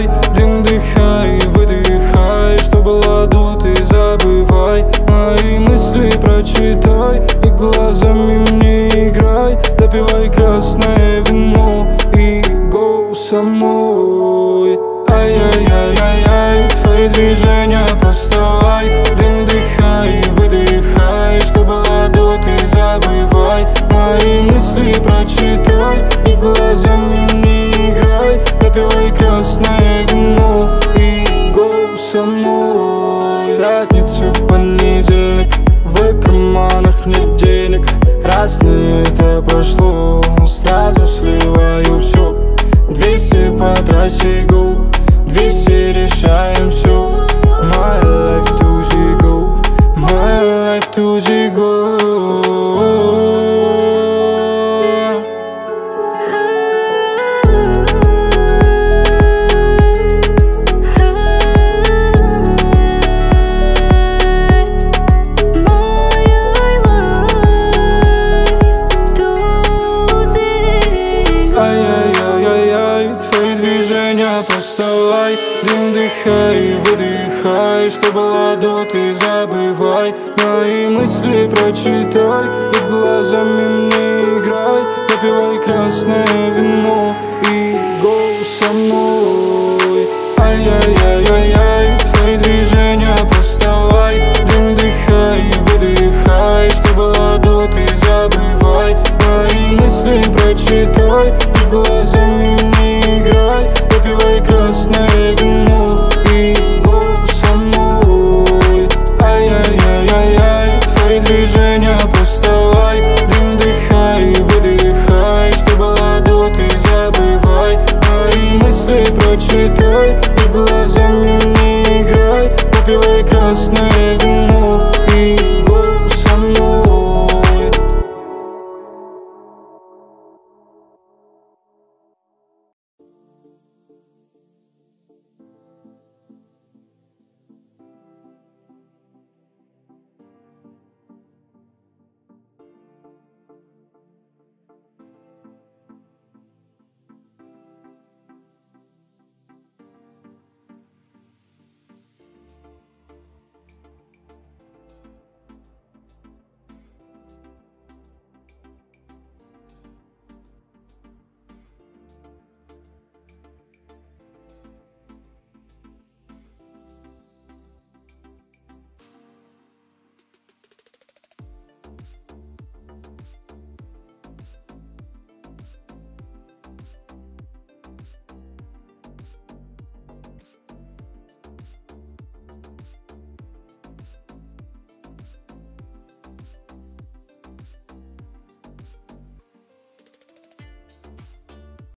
поставай. Дым дыхай, выдыхай, что было до, ты забывай. Мои мысли прочитай и глазами мне играй. Допивай красное вино и go со мной. Ай-яй-яй-яй-яй, твои движения поставай. Дым дыхай, выдыхай, что было до, ты забывай. Мои мысли прочитай и глазами мне играй. Допивай красное вино и go со мной. С пятницы в понедельник, в карманах нет денег. Красное это пошло, сразу сливаю все. 200 по трассе go, 200 решаем все. My life to the go, my life to the go. Ай-яй-яй-яй-яй, твои движения поставай. Дым дыхай, выдыхай, что было до, ты забывай. Мои мысли прочитай и глазами мне играй. Допивай красное вино и go со мной. Ай-яй-яй-яй-яй, твои движения поставай. Дым дыхай, выдыхай, что было до, ты забывай. Мои мысли прочитай и глазами мне играй. Допивай красное вино и go со мной. Ай-яй-яй-яй-яй, твои движения